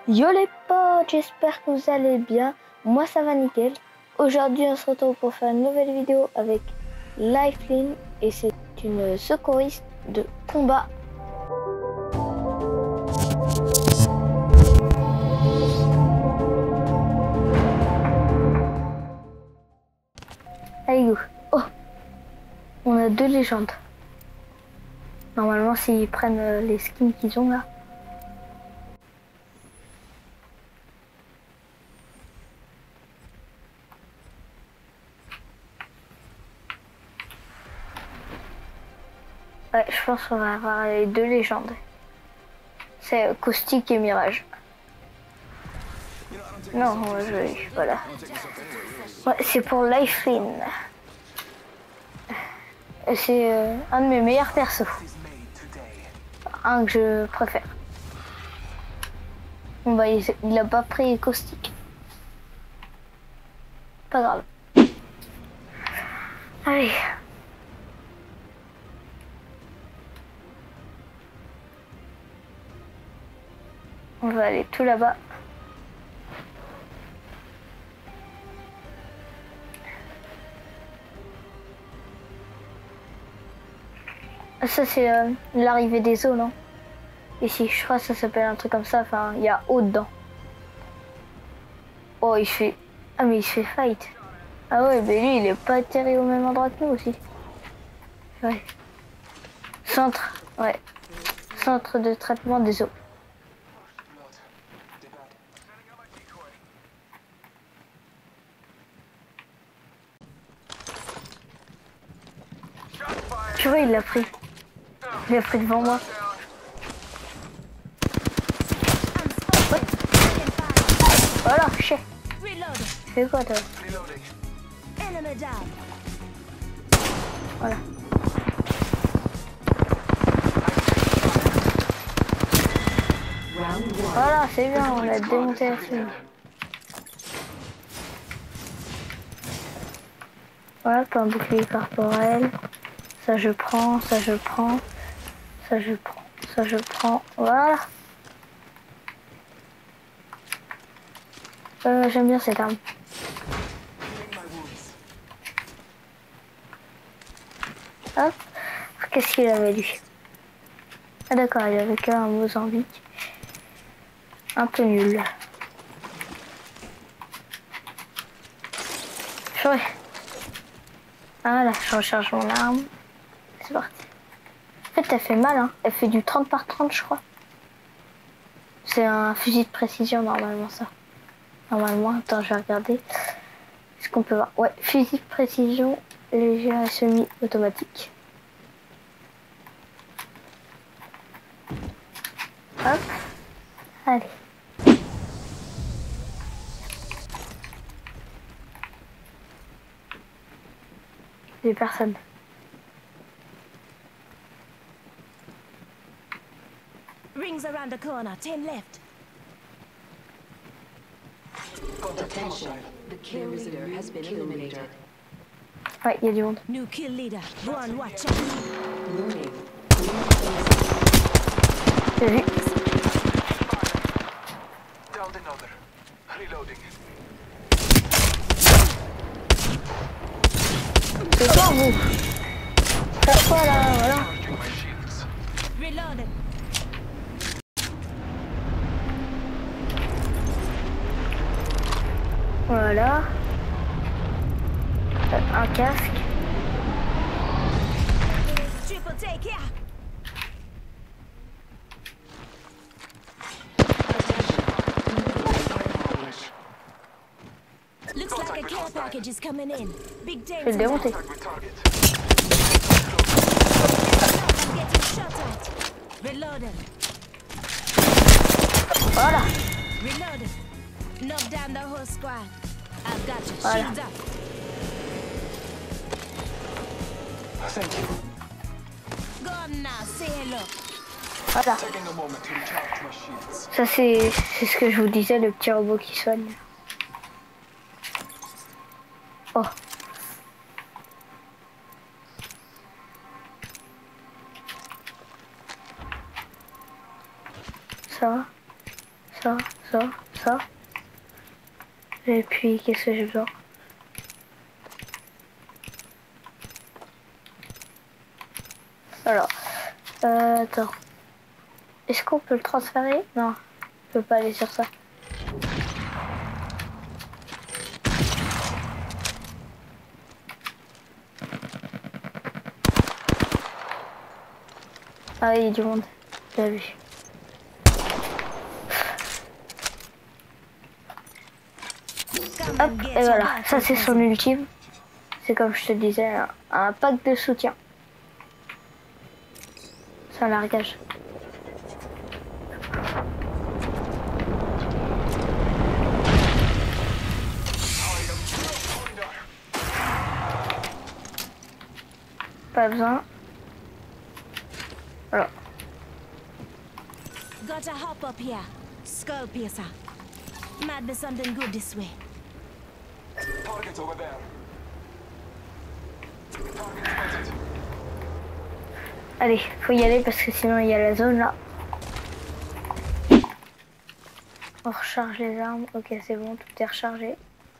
Yo les potes, j'espère que vous allez bien. Moi ça va nickel. Aujourd'hui on se retrouve pour faire une nouvelle vidéo avec Lifeline et c'est une secouriste de combat. Allez go. Oh, on a 2 légendes. Normalement s'ils prennent les skins qu'ils ont là. Ouais, je pense qu'on va avoir les 2 légendes. C'est Caustique et Mirage. Non, voilà. Ouais, c'est pour Lifeline. C'est un de mes meilleurs persos. Un que je préfère. Bon bah il a pas pris Caustique. Pas grave. Allez. On va aller tout là-bas. Ça c'est l'arrivée des eaux, non? Ici, je crois que ça s'appelle un truc comme ça. Enfin, il y a eau dedans. Oh, il fait... Ah mais il fait fight. Ah ouais, mais lui il est pas atterri au même endroit que nous aussi. Ouais. Centre, ouais. Centre de traitement des eaux. Tu vois, il l'a pris. Il l'a pris devant moi. Ouais. Voilà, chef. Tu fais quoi toi? Voilà. Voilà, c'est bien, on a démonté la fille. Voilà, pas un bouclier corporel. Ça je prends, ça je prends, ça je prends, ça je prends. Voilà. J'aime bien cette arme. Hop. Qu'est-ce qu'il avait lui? Ah d'accord, il avait qu'un Mozambique. Un peu nul. Ouais. Ah là, je recharge mon arme. C'est parti. En fait, elle fait mal, hein. Elle fait du 30 par 30, je crois. C'est un fusil de précision, normalement, ça. Normalement, attends, je vais regarder. Est-ce qu'on peut voir? Ouais, fusil de précision, léger et semi-automatique. Hop. Allez. J'ai personne. Rings around the corner, 10 left. Attention, the kill leader has been eliminated. Ouais, il y a du monde. New kill leader. Go on, watch out. Warning. J'ai vu. Downed another. Reloading. C'est quoi vous? Faites quoi là? Voilà. Charging my shields. Reloaded. Voilà. Un casque. Triple take here. Looks like a care package is coming in. Big Je vais le danger. démonter. Contact with target. I'm getting shot at. Reloaded. Voilà. Reloaded. Knock down the whole squad. I've got you. Voilà. Shields up. Thank you. Go on now. Say hello. Voilà. Taking a moment to recharge my shields. Ça c'est ce que je vous disais, le petit robot qui soigne. Oh. Ça va? Ça, ça, ça. Et puis, qu'est-ce que j'ai besoin? Alors, attends. Est-ce qu'on peut le transférer? Non, je peux pas aller sur ça. Ah oui, il y a du monde. J'ai vu. Hop, et voilà. Ça, c'est son ultime. C'est comme je te disais, un pack de soutien. C'est un largage. Pas besoin. Voilà. Got a hop up here. Skull piercer. Might be something good this way. Target over there. Target spotted. Allez, faut y aller parce que sinon il y a la zone là. On recharge les armes. Ok, c'est bon, tout est rechargé.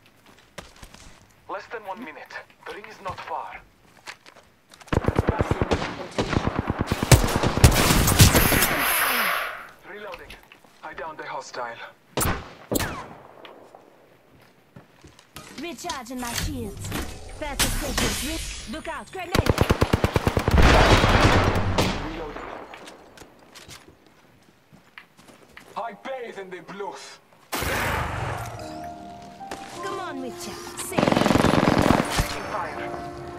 Less than 1 minute. The ring is not far. Reloading. I downed a hostile. Recharging my shields. 30 seconds. Look out, grenade! Reloading. I bathe in the blood. Come on, Witcher. Say Taking fire.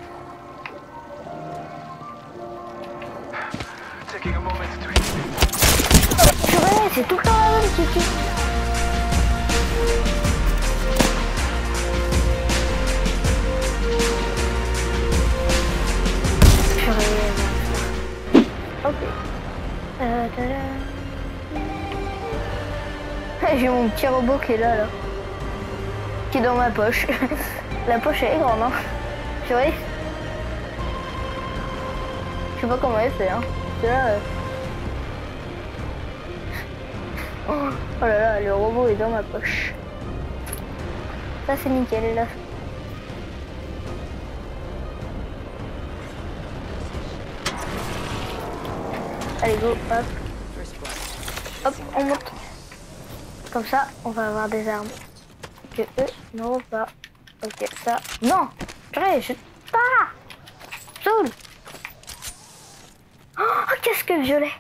Taking a moment to heal. Purée, c'est tout le temps la même qui tue. Purée, ok. J'ai mon petit robot qui est là. Qui est dans ma poche. La poche elle est grande, hein. Tu vois? Je sais pas comment elle fait, hein. C'est là. Oh là là, le robot est dans ma poche. Ça c'est nickel là. Allez go, hop. Hop, on monte. Comme ça, on va avoir des armes. Que eux n'auront pas. Ok, ça. Non! Purée, je... Ah! Soul! Oh, qu'est-ce que violet!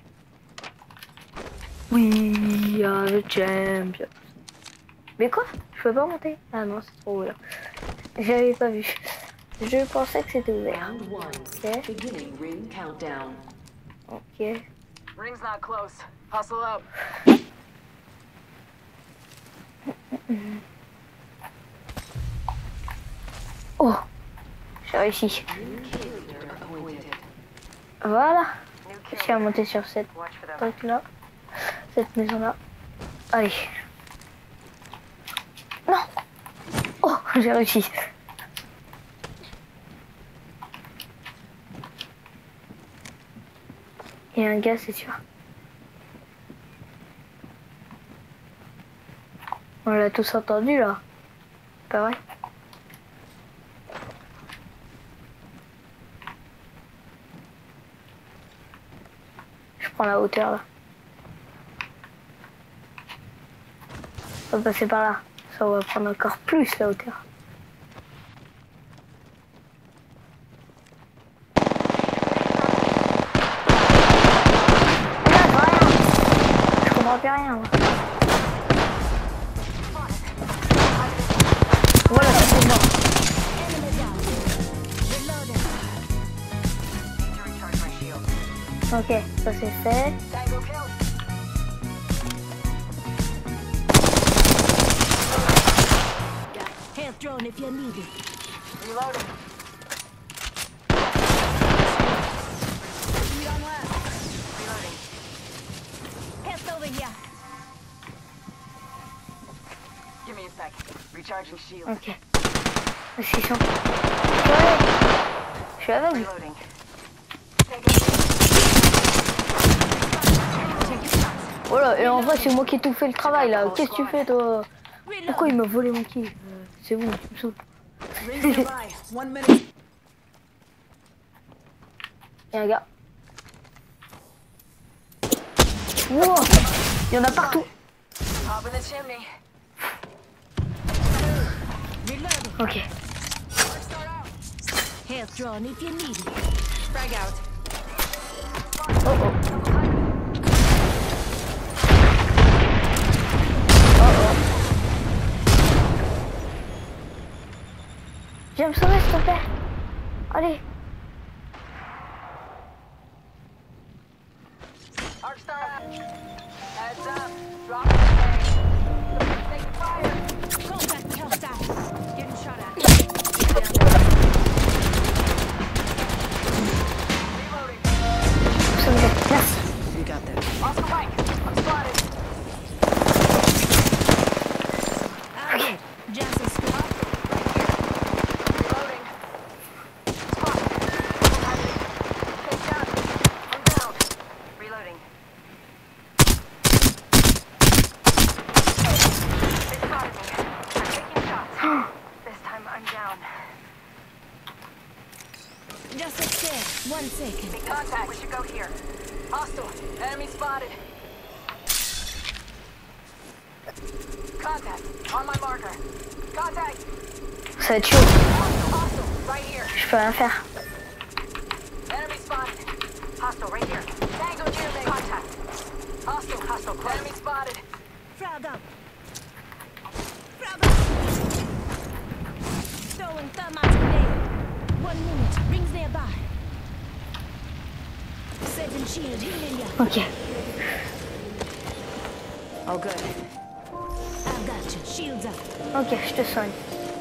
We are the champions. Mais quoi? Je peux pas monter? Ah non, c'est trop ouvert. J'avais pas vu. Je pensais que c'était ouvert. Ok. Beginning ring countdown. Ok. Ring's not close. Hustle up. Oh! J'ai réussi. Appointed. Voilà. Je suis à monter sur cette truc là. Cette maison là. Allez. Non! Oh! J'ai réussi. Il y a un gars, c'est sûr. On l'a tous entendu là. Pas vrai? Je prends la hauteur là. On va passer par là. Ça, on va prendre encore plus la hauteur. Je comprends plus rien. Moi. Voilà, c'est mort. enemy down. Reloading. Need to recharge my shield. Ok, ça c'est fait. Tango kill. Health drone if you need it. Reloading. Speed on left. Reloading. Health over here. Give me a sec. Recharging shield. Ok. Parce qu'ils sont... Ouais. Je suis aveugle. Reloading. Take a shot. Voilà, et en vrai, c'est moi qui ai tout fait le travail là. Qu'est-ce que tu fais toi? Pourquoi il m'a volé mon kill? C'est bon, tu me saoules. Rings nearby. 1 minute. Il y a un gars. Wow, il y en a partout. Top in the chimney. Reload. Ok. Health drawn if you need it. Frag out. Oh oh. Viens me sauver s'il te plaît. Allez. Arcstar out. Heads up. Drop the tank. Taking fire. Contact hostile. Getting shot at. Reloading. Sauver. Merci. You got that. Off the bike. I'm spotted. Okay. Just a squad. Reloading. Spotted. Take down. I'm down. Reloading. They spotted me. I'm taking shots. This time I'm down. Just upstairs. 1 second. Make contact. We should go here. Hostile. Enemy spotted. Contact. On my marker. Contact. Ça va être chaud. Hostile. Right here. Je peux rien faire. Enemy spotted. Hostile. Right here. Tango near me. Contact. Hostile. Hostile. Close. Enemy spotted. Frag up. Frag up. Throwing thermite grenade. 1 minute. Rings nearby. Setting shield. Healing ya. Ok. All good. I've got you. Shields up. Ok, je te soigne.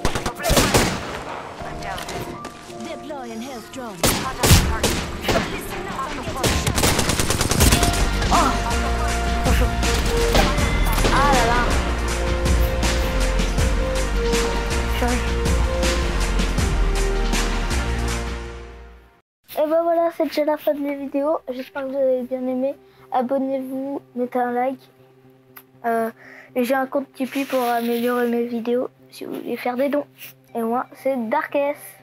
I'm down. Deploying health drone. Contact the target. Listen up. I'm getting shot. Trop chaud. Ah là là. Purée. Et ben voilà, c'est déjà la fin de la vidéo. J'espère que vous avez bien aimé. Abonnez-vous, mettez un like. Et j'ai un compte Tipeee pour améliorer mes vidéos si vous voulez faire des dons. Et moi, c'est Darkest.